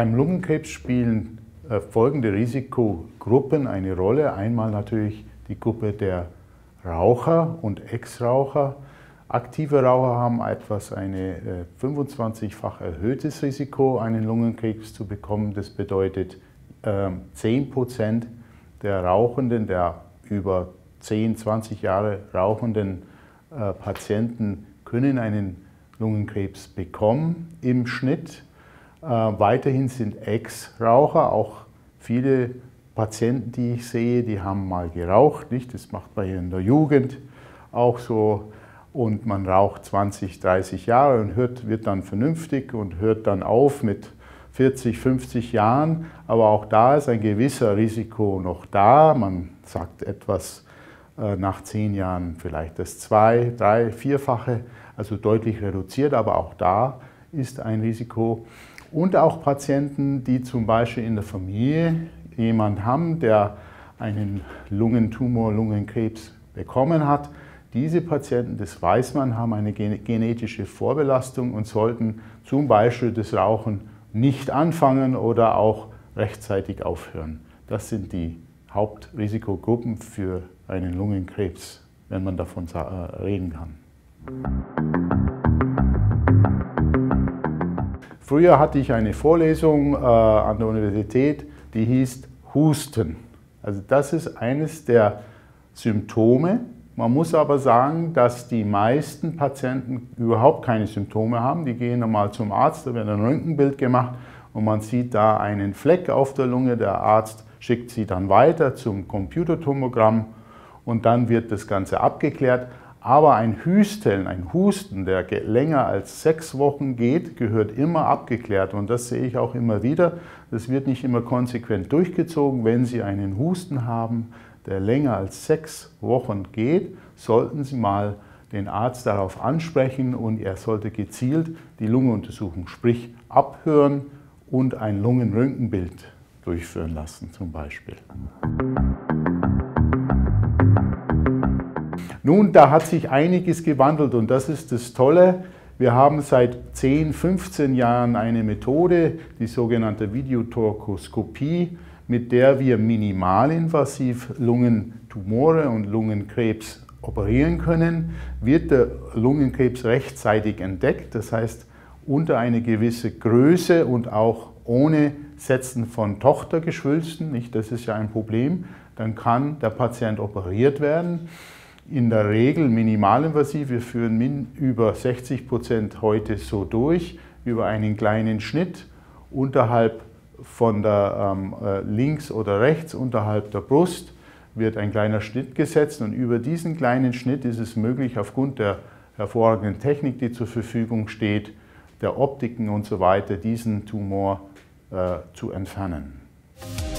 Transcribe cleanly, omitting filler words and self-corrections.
Beim Lungenkrebs spielen folgende Risikogruppen eine Rolle. Einmal natürlich die Gruppe der Raucher und Ex-Raucher. Aktive Raucher haben ein 25-fach erhöhtes Risiko, einen Lungenkrebs zu bekommen. Das bedeutet, 10% der Rauchenden, der über 10, 20 Jahre rauchenden Patienten können einen Lungenkrebs bekommen im Schnitt. Weiterhin sind Ex-Raucher, auch viele Patienten, die ich sehe, die haben mal geraucht, nicht? Das macht man hier in der Jugend auch so. Und man raucht 20, 30 Jahre und wird dann vernünftig und hört dann auf mit 40, 50 Jahren. Aber auch da ist ein gewisser Risiko noch da. Man sagt etwas nach 10 Jahren vielleicht das 2-, 3-, 4-fache, also deutlich reduziert, aber auch da ist ein Risiko. Und auch Patienten, die zum Beispiel in der Familie jemanden haben, der einen Lungentumor, Lungenkrebs bekommen hat. Diese Patienten, das weiß man, haben eine genetische Vorbelastung und sollten zum Beispiel das Rauchen nicht anfangen oder auch rechtzeitig aufhören. Das sind die Hauptrisikogruppen für einen Lungenkrebs, wenn man davon reden kann. Früher hatte ich eine Vorlesung an der Universität, die hieß Husten. Also das ist eines der Symptome. Man muss aber sagen, dass die meisten Patienten überhaupt keine Symptome haben. Die gehen einmal zum Arzt, da wird ein Röntgenbild gemacht und man sieht da einen Fleck auf der Lunge. Der Arzt schickt sie dann weiter zum Computertomogramm und dann wird das Ganze abgeklärt. Aber ein Husten, der länger als 6 Wochen geht, gehört immer abgeklärt. Und das sehe ich auch immer wieder. Das wird nicht immer konsequent durchgezogen. Wenn Sie einen Husten haben, der länger als 6 Wochen geht, sollten Sie mal den Arzt darauf ansprechen und er sollte gezielt die Lunge untersuchen, sprich abhören und ein Lungenröntgenbild durchführen lassen zum Beispiel. Nun, da hat sich einiges gewandelt und das ist das Tolle. Wir haben seit 10, 15 Jahren eine Methode, die sogenannte Videotorkoskopie, mit der wir minimalinvasiv Lungentumore und Lungenkrebs operieren können. Wird der Lungenkrebs rechtzeitig entdeckt, das heißt unter eine gewisse Größe und auch ohne Setzen von Tochtergeschwülsten, nicht, das ist ja ein Problem, dann kann der Patient operiert werden. In der Regel minimalinvasiv, wir führen über 60% heute so durch, über einen kleinen Schnitt unterhalb von der links oder rechts, unterhalb der Brust wird ein kleiner Schnitt gesetzt und über diesen kleinen Schnitt ist es möglich, aufgrund der hervorragenden Technik, die zur Verfügung steht, der Optiken und so weiter, diesen Tumor zu entfernen.